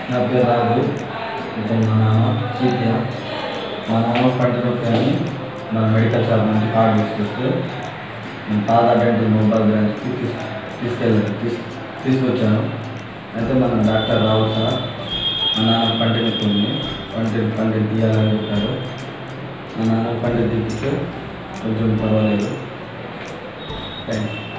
నా పేరు రాజు. ఇతను మా నాన్న సీత్య. మా నాన్న పంట నొప్పి అని మన మెడికల్ షాప్ నుంచి కార్డు తీసుకొస్తే నేను తాజా డెంటల్ మొబైల్ బ్రాంచ్కి తీసుకొచ్చాను. అయితే మన డాక్టర్ రావు సార్ మా నాన్న పంట నొప్పి ఉంది, పంట తీయాలని చెప్పారు. మా నాన్న పంట తీపిస్తే కొంచెం పర్వాలేదు. థ్యాంక్స్.